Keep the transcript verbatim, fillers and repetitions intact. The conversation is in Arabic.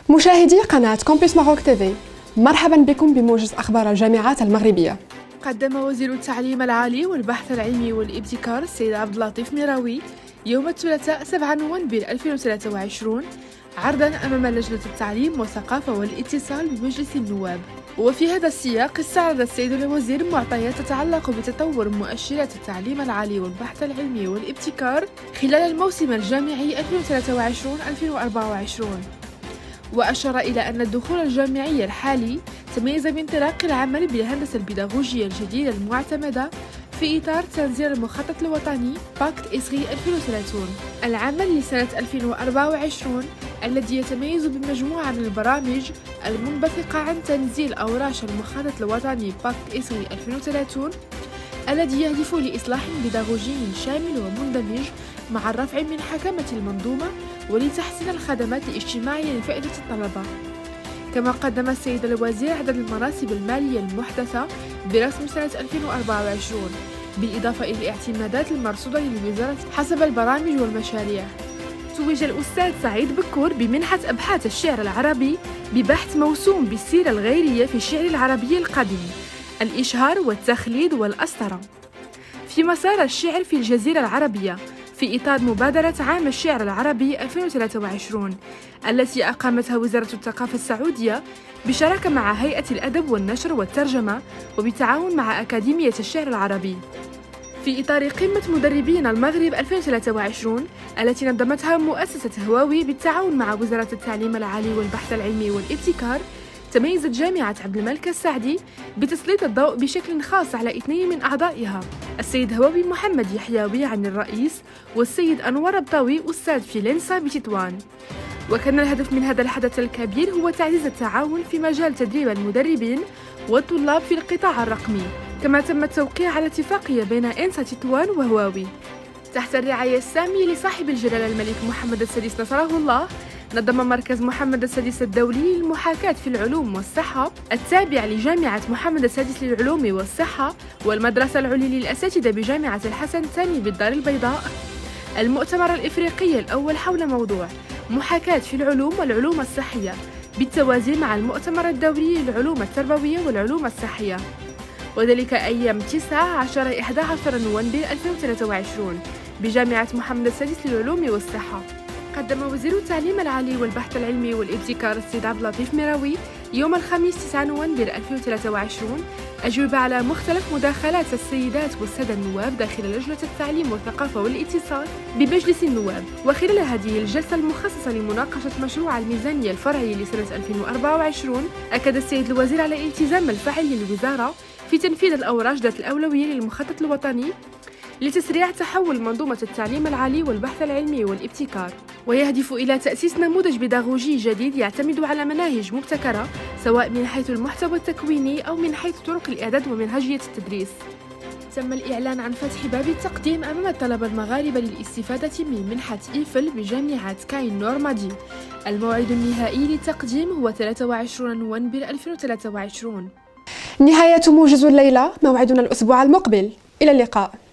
مشاهدي قناة كومبيس ماروك تيفي، مرحبا بكم بموجز أخبار الجامعات المغربية. قدم وزير التعليم العالي والبحث العلمي والابتكار السيد عبد اللطيف مراوي يوم الثلاثاء سبعة نوفمبر ألفين وثلاثة وعشرين عرضا أمام لجنة التعليم والثقافة والاتصال بمجلس النواب. وفي هذا السياق استعرض السيد الوزير معطيات تتعلق بتطور مؤشرات التعليم العالي والبحث العلمي والابتكار خلال الموسم الجامعي ألفين وثلاثة وعشرين ألفين وأربعة وعشرين، وأشار إلى أن الدخول الجامعي الحالي تميز بانطلاق العمل بالهندسة البيداغوجية الجديدة المعتمدة في إطار تنظير المخطط الوطني باكت إسغي ألفين وثلاثين العمل لسنة ألفين وأربعة وعشرين، الذي يتميز بمجموعة من البرامج المنبثقة عن تنزيل أوراش المخطط الوطني باكت إسغي ألفين وثلاثين الذي يهدف لإصلاح بيداغوجي شامل ومندمج مع الرفع من حكمة المنظومة ولتحسين الخدمات الاجتماعية لفئة الطلبة. كما قدم السيد الوزير عدد المناصب المالية المحدثة برسم سنة ألفين وأربعة وعشرين، بالإضافة إلى الاعتمادات المرصودة للوزارة حسب البرامج والمشاريع. توج الأستاذ سعيد بكور بمنحة أبحاث الشعر العربي ببحث موسوم بالسيرة الغيرية في الشعر العربي القديم، الإشهار والتخليد والأسطرة في مسار الشعر في الجزيرة العربية، في إطار مبادرة عام الشعر العربي ألفين وثلاثة وعشرين التي أقامتها وزارة الثقافة السعودية بشراكة مع هيئة الأدب والنشر والترجمة وبالتعاون مع أكاديمية الشعر العربي، في إطار قمة مدربين المغرب ألفين وثلاثة وعشرين التي نظمتها مؤسسة هواوي بالتعاون مع وزارة التعليم العالي والبحث العلمي والابتكار. تميزت جامعة عبد الملك السعدي بتسليط الضوء بشكل خاص على اثنين من أعضائها، السيد هواوي محمد يحيوي عن الرئيس والسيد أنور الضوي أستاذ في لنسا بتطوان. وكان الهدف من هذا الحدث الكبير هو تعزيز التعاون في مجال تدريب المدربين والطلاب في القطاع الرقمي. كما تم التوقيع على اتفاقية بين إنسا تطوان وهواوي تحت الرعاية السامية لصاحب الجلالة الملك محمد السادس نصره الله. نظم مركز محمد السادس الدولي للمحاكاة في العلوم والصحة التابع لجامعة محمد السادس للعلوم والصحة والمدرسة العليا للأساتذة بجامعة الحسن الثاني بالدار البيضاء المؤتمر الإفريقي الأول حول موضوع محاكاة في العلوم والعلوم الصحية، بالتوازي مع المؤتمر الدولي للعلوم التربوية والعلوم الصحية، وذلك أيام تسعة عشر إلى أحد عشر نوفمبر ألفين وثلاثة وعشرين بجامعة محمد السادس للعلوم والصحة. قدم وزير التعليم العالي والبحث العلمي والابتكار السيد عبد اللطيف مراوي يوم الخميس تسعة نوفمبر ألفين وثلاثة وعشرين أجوبة على مختلف مداخلات السيدات والسادة النواب داخل لجنة التعليم والثقافة والاتصال بمجلس النواب. وخلال هذه الجلسة المخصصة لمناقشة مشروع الميزانية الفرعي لسنة ألفين وأربعة وعشرين، أكد السيد الوزير على الالتزام الفاعل للوزارة في تنفيذ الأوراش ذات الأولوية للمخطط الوطني لتسريع تحول منظومة التعليم العالي والبحث العلمي والابتكار، ويهدف إلى تأسيس نموذج بيداغوجي جديد يعتمد على مناهج مبتكرة سواء من حيث المحتوى التكويني أو من حيث طرق الإعداد ومنهجية التدريس. تم الإعلان عن فتح باب التقديم أمام الطلبة المغاربة للاستفادة من منحة إيفل بجامعة كاين نورماندي. الموعد النهائي للتقديم هو ثلاثة وعشرين نوفمبر ألفين وثلاثة وعشرين. نهاية موجز الليلة، موعدنا الأسبوع المقبل، إلى اللقاء.